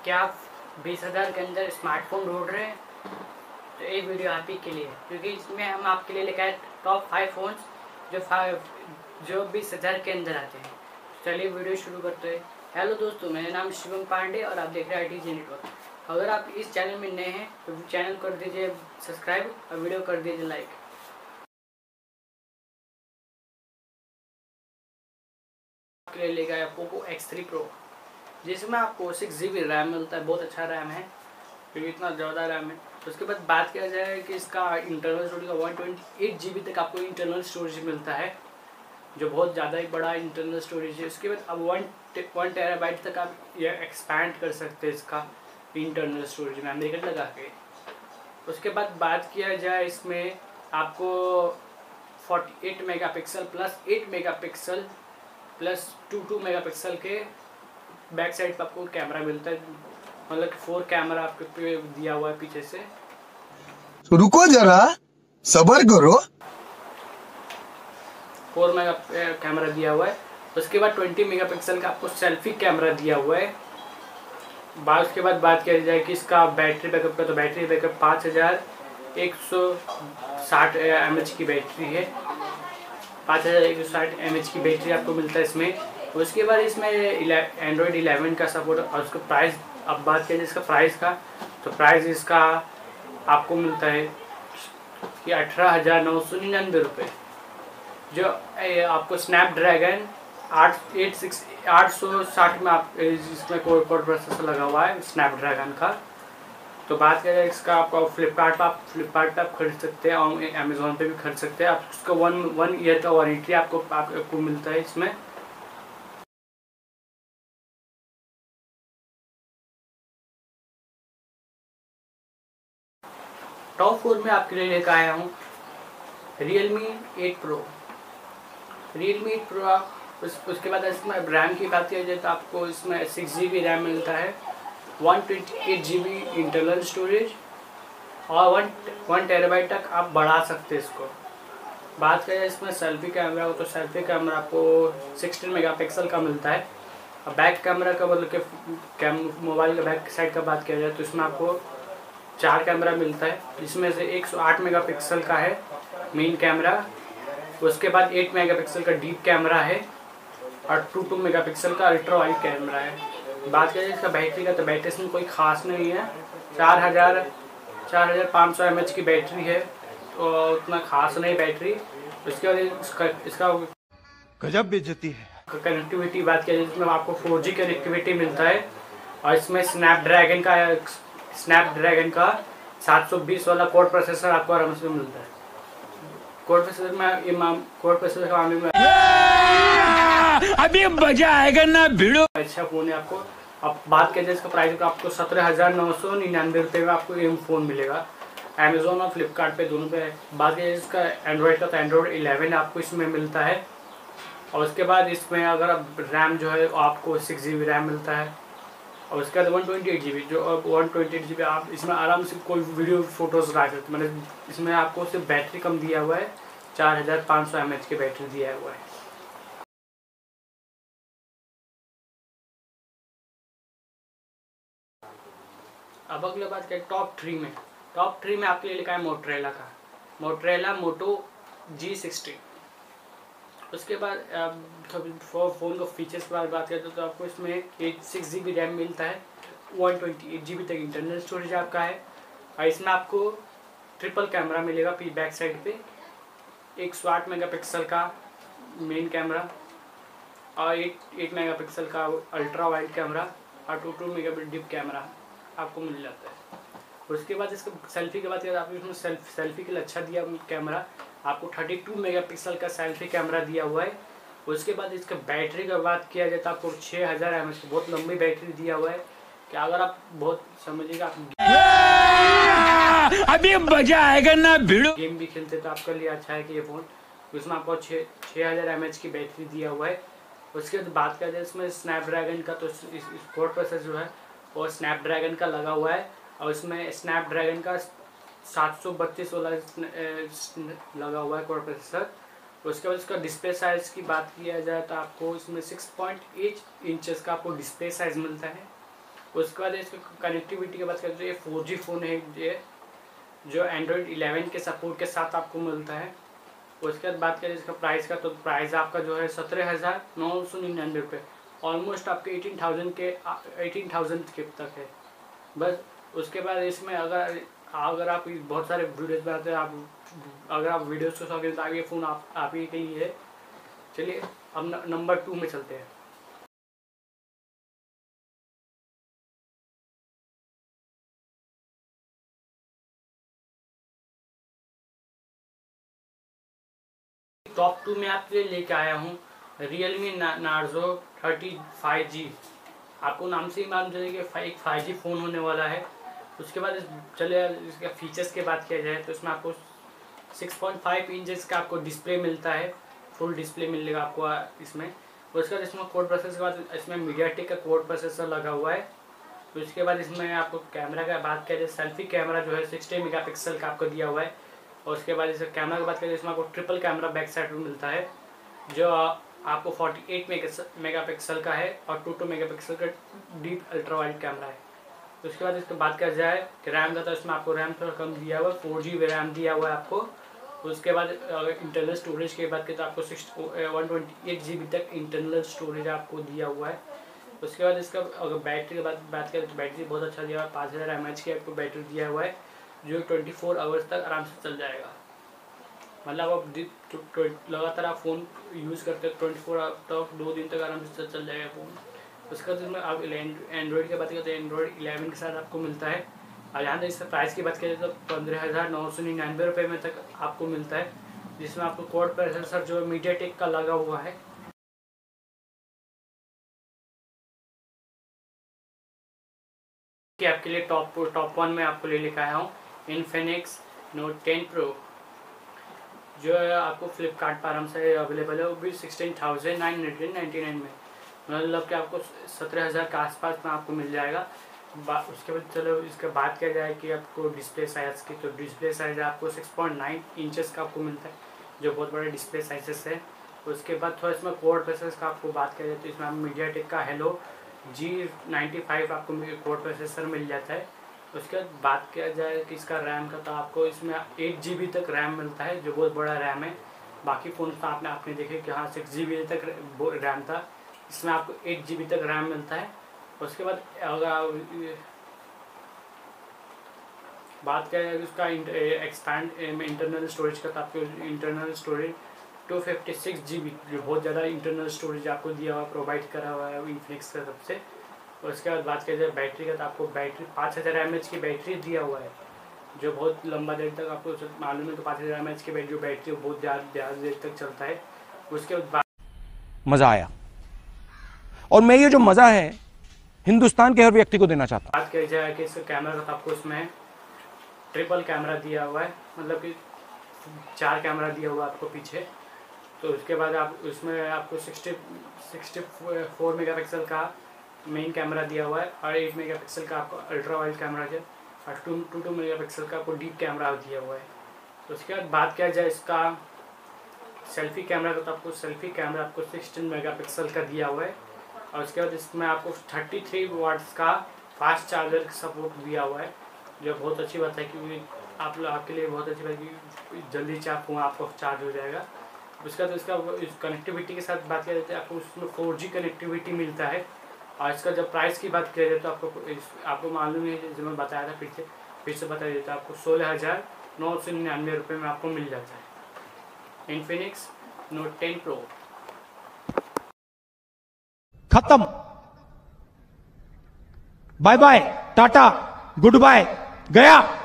क्या आप 20,000 के अंदर स्मार्टफोन ढूंढ रहे हैं तो ये वीडियो आप ही के लिए, क्योंकि इसमें हम आपके लिए लेकर आए टॉप 5 फोन्स जो 20,000 के अंदर आते हैं। चलिए वीडियो शुरू करते हैं। हेलो दोस्तों, मेरा नाम शिवम पांडे और आप देख रहे हैं ITG नेटवर्क। अगर आप इस चैनल में नए हैं तो चैनल कर दीजिए सब्सक्राइब और वीडियो कर दीजिए लाइक। आपके लिए लेकर आया पोको X3 Pro, जिसमें आपको 6GB रैम मिलता है। बहुत अच्छा रैम है क्योंकि इतना ज़्यादा रैम है। तो उसके बाद बात किया जाए कि इसका इंटरनल स्टोरेज का 128GB तक आपको इंटरनल स्टोरेज मिलता है, जो बहुत ज़्यादा ही बड़ा इंटरनल स्टोरेज है। उसके बाद अब 1 TB तक आप ये एक्सपैंड कर सकते हैं इसका इंटरनल स्टोरेज मेमोरी कार्ड लगा के। उसके बाद बात किया जाए इसमें आपको 48 megapixel plus 8 megapixel plus 2 megapixel के बैक साइड पर आपको कैमरा मिलता है, मतलब 4 कैमरा आपके पे दिया हुआ है पीछे से। तो रुको जरा सब्र करो। 4 मेगा कैमरा दिया हुआ है। उसके बाद 20 मेगापिक्सल का आपको सेल्फी कैमरा दिया हुआ है। उसके बाद बात किया जाए कि इसका बैटरी बैकअप का, तो बैटरी बैकअप 5160 mAh की बैटरी है। 5160 mAh की बैटरी आपको मिलता है इसमें। उसके बाद इसमें एंड्रॉयड 11 का सपोर्ट। और उसका प्राइस, अब बात किया जाए इसका प्राइस का, तो प्राइस इसका आपको मिलता है कि 18,999 रुपये, जो आपको स्नैपड्रैगन 860 में आप इसमें कोर प्रोसेसर लगा हुआ है स्नैपड्रैगन का। तो बात करें इसका, आपको फ्लिपकार्ट पे आप खरीद सकते हैं और अमेज़ोन पे भी खरीद सकते हैं। आप उसका वन ईयर का वारंटी आपको मिलता है इसमें। टॉप 4 में आपके लिए लेकर आया हूँ Realme 8 Pro। Realme 8 Pro उसके बाद इसमें रैम की बात किया जाए तो आपको इसमें 6GB रैम मिलता है, 128GB इंटरनल स्टोरेज और 1 TB तक आप बढ़ा सकते हैं इसको। बात करें इसमें सेल्फी कैमरा हो तो सेल्फी कैमरा आपको 16 मेगापिक्सल का मिलता है। और बैक कैमरा का मतलब कि मोबाइल का बैक साइड का बात किया जाए तो इसमें आपको 4 कैमरा मिलता है, जिसमें से 108 मेगापिक्सल का है मेन कैमरा। उसके बाद 8 मेगापिक्सल का डीप कैमरा है और 2 मेगापिक्सल का अल्ट्रा वाइड कैमरा है। बात करें इसका बैटरी का, तो बैटरी इसमें कोई ख़ास नहीं है। 4500 mAh की बैटरी है, तो उतना खास नहीं बैटरी। उसके बाद इसका गजब बेइज्जती है। कनेक्टिविटी बात किया जाए, इसमें आपको 4G कनेक्टिविटी मिलता है। और इसमें स्नैपड्रैगन का 720 वाला कोर प्रोसेसर आपको आराम से मिलता है। कोर प्रोसेसर का मामले में अभी मजा आएगा ना भिड़ो। अच्छा फ़ोन है आपको। अब बात किया जाए इसका प्राइस का, आपको 17,999 रुपये में आपको ये फ़ोन मिलेगा अमेज़ोन और फ्लिपकार्ट पे, दोनों पे। बात किया जाए इसका एंड्रॉयड का, तो एंड्रॉयड 11 आपको इसमें मिलता है। और उसके बाद इसमें अगर आप रैम जो है आपको 6GB रैम मिलता है। और उसके बाद 128GB, जो अब 128GB आप इसमें आराम से कोई वीडियो फोटोज़ ला सकते। मतलब इसमें आपको सिर्फ बैटरी कम दिया हुआ है, 4500 mAh की बैटरी दिया हुआ है। अब अगले बात करें टॉप 3 में। टॉप 3 में आपके लिए लिखा है मोटोरोला मोटो G60। उसके बाद फ़ोन को फीचर्स के बारे में बात करते हैं तो आपको इसमें 6GB रैम मिलता है, 128GB तक इंटरनल स्टोरेज आपका है। और इसमें आपको ट्रिपल कैमरा मिलेगा बैक साइड पे, 108 मेगापिक्सल का मेन कैमरा और 8 मेगापिक्सल का अल्ट्रा वाइड कैमरा और 2 मेगापिक्सल डीप कैमरा आपको मिल जाता है। उसके बाद इसका सेल्फी की बात करें, आपको इसमें सेल्फी के लिए अच्छा दिया कैमरा, आपको 32 मेगापिक्सल का सेल्फी कैमरा दिया हुआ है। उसके बाद इसका बैटरी का बात किया जाए तो आपको 6000 mAh की बहुत लंबी बैटरी दिया हुआ है कि अगर आप बहुत समझिएगा अभी मजा आएगा ना भिड़ो गेम भी खेलते तो आपके लिए अच्छा है कि ये फ़ोन, उसमें आपको 6000 mAh की बैटरी दिया हुआ है। उसके बाद बात किया जाए इसमें स्नैपड्रैगन का, तो इस कोर प्रोसेसर जो है वो स्नैपड्रैगन का लगा हुआ है। और इसमें स्नैपड्रैगन का 732 वाला लगा हुआ है कोर प्रोसेसर। उसके बाद इसका डिस्प्ले साइज़ की बात किया जाए तो आपको इसमें 6.8 इंचेस का आपको डिस्प्ले साइज़ मिलता है। उसके बाद इसकी कनेक्टिविटी की बात करें तो ये 4G फ़ोन है, ये जो एंड्रॉयड 11 के सपोर्ट के साथ आपको मिलता है। उसके बाद बात करें इसका प्राइस का, तो प्राइस आपका जो है 17,999 रुपये, ऑलमोस्ट आपके 18,000 के तक है बस। उसके बाद इसमें अगर आप बहुत सारे वीडियोस बनाते हैं, अगर आप वीडियोस को शौकीन तो ये फ़ोन आप ही के लिए है। चलिए अब नंबर 2 में चलते हैं। टॉप 2 में आपके लिए लेके आया हूँ Realme Narzo 35G। आपको नाम से ही मालूम चलेगा कि एक 5G फ़ोन होने वाला है। उसके बाद चले इसके फीचर्स की बात किया जाए तो इसमें आपको 6.5 इंचेस का आपको डिस्प्ले मिलता है, फुल डिस्प्ले मिलेगा आपको इसमें। उसके बाद इसमें कोड प्रोसेसर के बाद इसमें मीडियाटेक का कोड प्रोसेसर लगा हुआ है। तो इसके बाद इसमें आपको कैमरा का बात किया जाए, सेल्फी कैमरा जो है 60 मेगापिक्सल का आपको दिया हुआ है। और उसके बाद इसका कैमरा की बात करें इसमें आपको ट्रिपल कैमरा बैक साइड में मिलता है, जो आपको 48 मेगापिक्सल का है और 22 मेगापिक्सल का डीप अल्ट्रा वाइड कैमरा है। उसके बाद इसकी बात किया जाए कि रैम का, तो इसमें आपको रैम थोड़ा कम दिया हुआ है, 4G रैम दिया हुआ है आपको। उसके बाद अगर इंटरनल स्टोरेज की बात करें तो आपको 128 GB तक इंटरनल स्टोरेज आपको दिया हुआ है। उसके बाद इसका अगर बैटरी की बात करें तो बैटरी बहुत अच्छा दिया हुआ है, 5000 mAh की आपको बैटरी दिया हुआ है, जो 24 आवर्स तक आराम से चल जाएगा। मतलब आप लगातार आप फ़ोन यूज़ करते हैं 24 आवर तक, 2 दिन तक आराम से चल जाएगा फ़ोन। उसके बाद इसमें आप एंड्रॉयड की बात करें तो एंड्रॉयड 11 के साथ आपको मिलता है। और यहाँ तक इसका प्राइस की बात करें तो 15,999 रुपये में तक आपको मिलता है, जिसमें आपको कोड प्रोसेसर जो मीडियाटेक का लगा हुआ है। कि आपके लिए टॉप 1 में आपको ले लेकर आया हूँ इन्फिनिक्स नोट 10 प्रो, जो है आपको फ्लिपकार्ट पर आराम से अवेलेबल है, वो भी 16,999 में, मतलब कि आपको 17,000 के आसपास में आपको मिल जाएगा। उसके बाद चलो इसके बात किया जाए कि आपको डिस्प्ले साइज़ की, तो डिस्प्ले साइज़ आपको 6.9 इंचेस का आपको मिलता है, जो बहुत बड़े डिस्प्ले साइजेस है। उसके बाद थोड़ा इसमें कोड प्रोसेसर का आपको बात किया जाए तो इसमें मीडियाटेक का हेलो G95 आपको कोड प्रोसेसर मिल जाता है। उसके बाद बात किया जाए कि इसका रैम का, तो आपको इसमें 8 GB तक रैम मिलता है, जो बहुत बड़ा रैम है। बाकी फ़ोन तो आपने देखे कि हाँ 6 GB तक रैम था, इसमें आपको 8 GB तक रैम मिलता है। उसके बाद अगर बात किया जाए उसका एक्सपैंड इंटरनल स्टोरेज का, तो आपको इंटरनल स्टोरेज 256 GB, जो बहुत ज़्यादा इंटरनल स्टोरेज आपको दिया हुआ प्रोवाइड करा हुआ है इन्फिनिक्स की तरफ से। और उसके बाद बात किया जाए बैटरी का, तो आपको बैटरी 5000 mAh की बैटरी दिया हुआ है, जो बहुत लंबा देर तक आपको मालूम है। तो 5000 mAh की जो बैटरी बहुत ज़्यादा देर तक चलता है। उसके बाद मज़ा आया, और मैं ये जो मज़ा है हिंदुस्तान के हर व्यक्ति को देना चाहता हूँ। बात किया जाए कि इसका कैमरा का, तो आपको इसमें ट्रिपल कैमरा दिया हुआ है, मतलब कि 4 कैमरा दिया हुआ है आपको पीछे। तो उसके बाद आप उसमें आपको 64 मेगापिक्सल का मेन कैमरा दिया हुआ है, और 8 मेगापिक्सल का आपको अल्ट्रा वाइड कैमरा है, और 2 मेगापिक्सल का आपको डीप कैमरा दिया हुआ है। तो उसके बाद बात किया जाए इसका सेल्फी कैमरा का, तो आपको सेल्फी कैमरा आपको 16 मेगापिक्सल का दिया हुआ है। और उसके बाद इसमें आपको 33 वाट्स का फास्ट चार्जर का सपोर्ट दिया हुआ है, जो बहुत अच्छी बात है, क्योंकि आपके लिए बहुत अच्छी बात है कि जल्दी फ़ोन आपको चार्ज हो जाएगा। उसका तो इसका कनेक्टिविटी के साथ बात किया जाए तो आपको उसमें 4G कनेक्टिविटी मिलता है। और इसका जब प्राइस की बात किया जाए तो आपको मालूम है, जो मैं बताया था फिर से बता देता, आपको 16,999 रुपये में आपको मिल जाता है इन्फिनिक्स नोट 10 प्रो। खत्म, bye bye, tata, goodbye, गया।